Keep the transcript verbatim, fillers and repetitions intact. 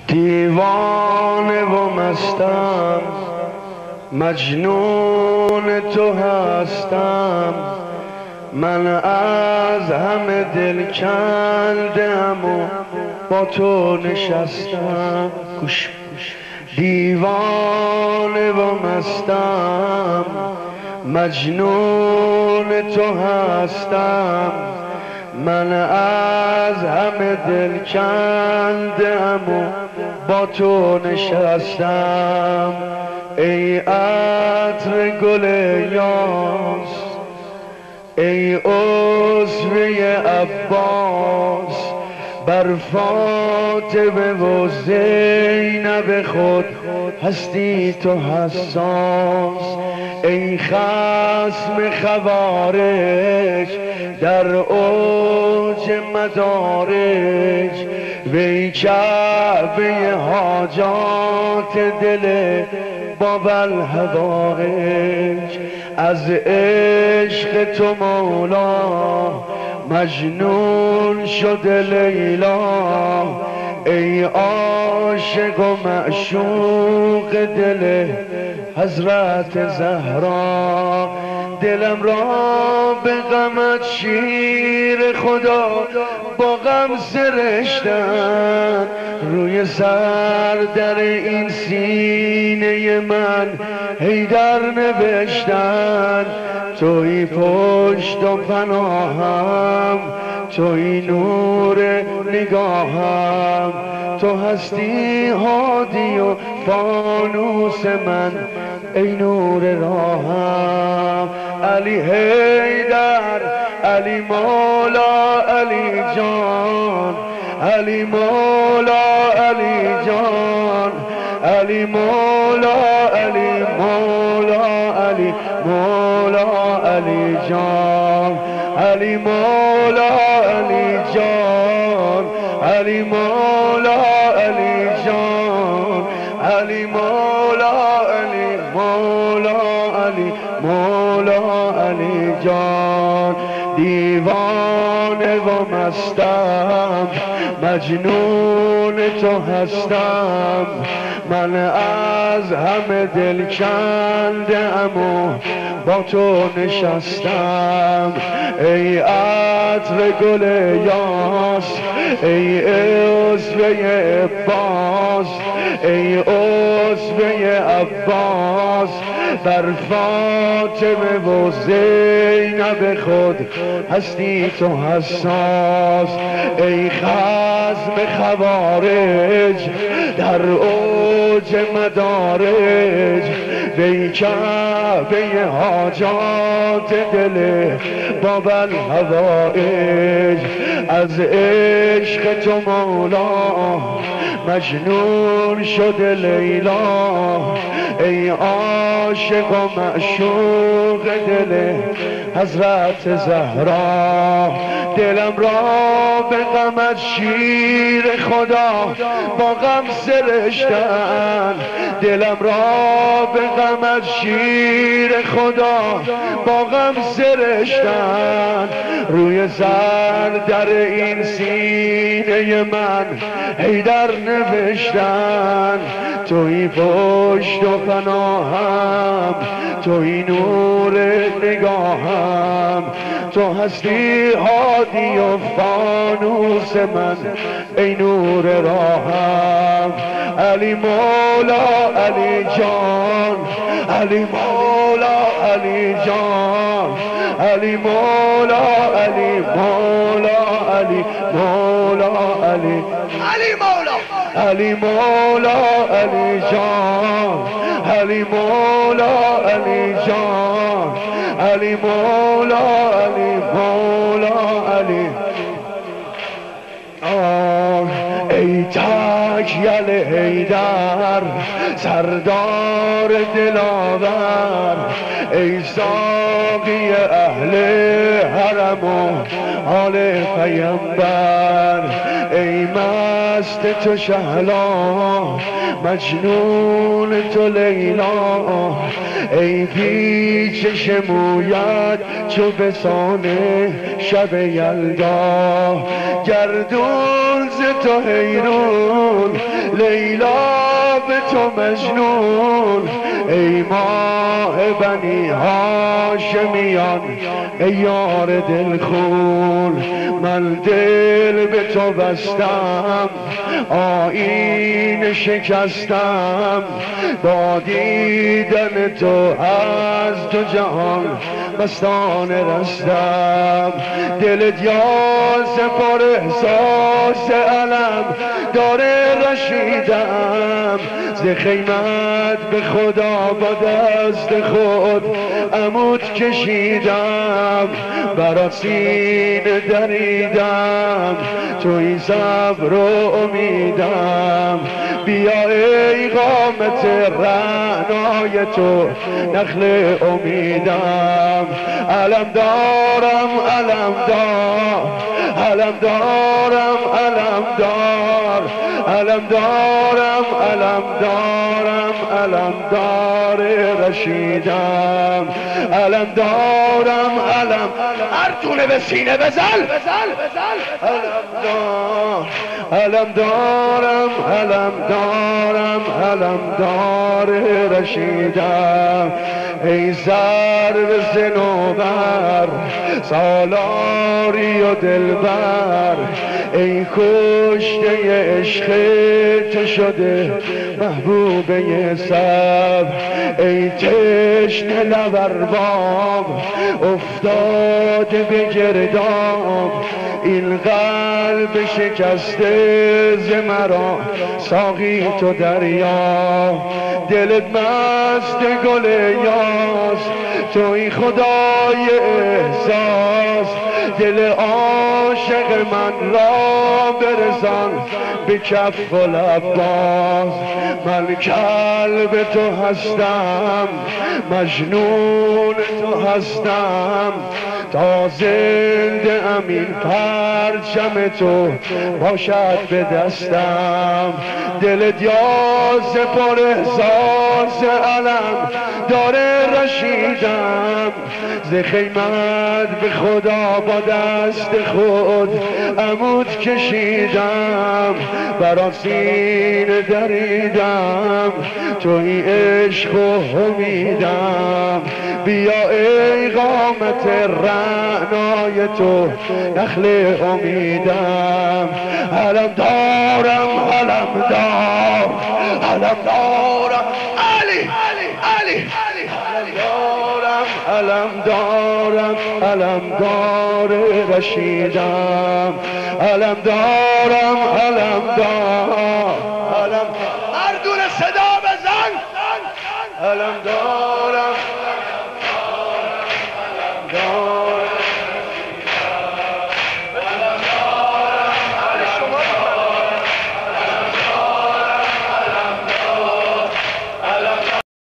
دیوانه و مستم، مجنون تو هستم. من از همه دل کندم و با تو نشستم. گوش دیوانه و مستم، مجنون تو هستم. من از همه دل کندم و با تو نشستم. ای عطر گل یاس، ای عضوه عباس، بر فاطمه و زینب خود هستی تو حساس. ای خصم خوارج در اوج مدارج، وی کعبه حاجات دل باب الحوائج. از عشق تو مولا مجنون شده لیلا. ای عاشق و معشوق دل حضرت زهرا، دلم را به غمت شیر خدا با غم سرشتن. روی سر در این سینه من حیدر نوشتن. توی پشت و پناهم، توی نور نگاهم، تو هستی هادی و فانوس من، ای نور راهم. علی حیدر، علی مولا، علی جان، علی مولا، علی جان، علی مولا، علی مولا، علی مولا، علی جان، علی مولا، علی جان، علی مولا، علی جان، علی مولا، علی مولا، علی مولا، علی جان. دیوانه و مستم، مجنون تو هستم. من از همه دل کندم و با تو نشستم. ای عطر گل یاس، ای عضوه عباس، ای عضوه عباس، بر فاطمه و زینب خود هستی تو حساس. ای خصم خوارج در اوج مدارج، وی کعبه حاجات دل باب الحوائج. از عشق تو مولا مجنون شده لیلا. ای عاشق و معشوق دل حضرت زهرا، دلم را به غمت شیر خدا با غم سرشتن. دلم را به غمت شیر خدا با غم سرشتن. روی سر در این سینه من حیدر نوشتن. توی پشت و پناهم، توی نور نگاهم، تو هستی هادی و فانوس من، ای نور راهم. علی مولا، علی جان، علی مولا، علی جان، علی مولا، علی مولا، علی مولا، علی علی مولا، علی مولا، علی جان، علی مولا، علی جان، علی مولا، علی مولا، علی. ای تکیل حیدر، سردار دلاور، ای ساقی اهل حرم و آل پیمبر. ای مست تو شهلا، مجنون تو لیلا. ای پیچش مویت چو بسانه شب یلدا. گردون ز تو حیرون مجنون لیلا به تو مجنون ای ماه بنی هاشمیان ای یار دل خون من دل به تو بستم آیین شکستم با دیدن تو از دو جهان مستانه رستم دلت یاز پر احساس علم داره رشیدم ز خیمت به خدا با دست خود عمود کشیدم برات سینه دریدم توی صبر و امیدم بیا ای قامت رعنای تو نخل امیدم علم دارم علم دار علم دارم علم دار علم دارم علم دارم علم دار رشیدم علم دارم علم هر تونه به سینه بزن علم دار علم دارم علم دارم علم دار رشیدم ای سر به صنوبر سالاری و دلبر ای کشته عشق تو شده محبوبه سب ای تشنه لب ارباب افتاده به گرداب این قلب شکسته ز مرا ساقی تو دریا دلت مست گل یاس توی خدای احساس دل عاشق من را برسان به کف و لباس من کلب تو هستم مجنون تو هستم تا زنده امین پرچم تو باشد به دستم دلت یاز پر احساس علم داره رشیدم ز خیمت به خدا با دست خود عمود کشیدم برات سینه دریدم توی عشق و امیدم بیا ای قامت رعنای تو نخل امیدم علم دارم علم دار علم دارم علی علی علم دارم علم دارم علم دار رشیدم علم دارم علم دار علم مردون صدا بزن علم دارم علم دارم